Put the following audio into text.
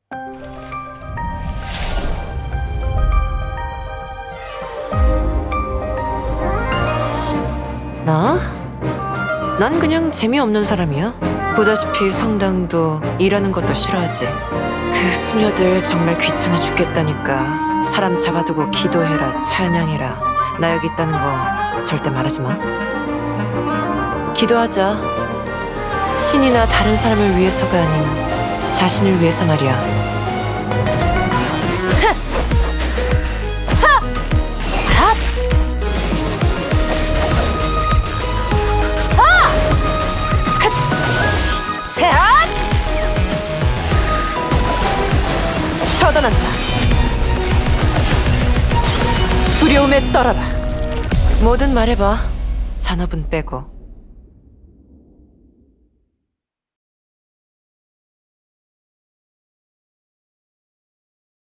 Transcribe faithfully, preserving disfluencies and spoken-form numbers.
나? 난 그냥 재미없는 사람이야. 보다시피 성당도 일하는 것도 싫어하지. 그 수녀들 정말 귀찮아 죽겠다니까. 사람 잡아두고 기도해라, 찬양해라. 나 여기 있다는 거 절대 말하지 마. 기도하자. 신이나 다른 사람을 위해서가 아닌 자신을 위해서 말이야. 처단한다. 두려움에 떨어라. 뭐든 말해봐. 잔업은 빼고.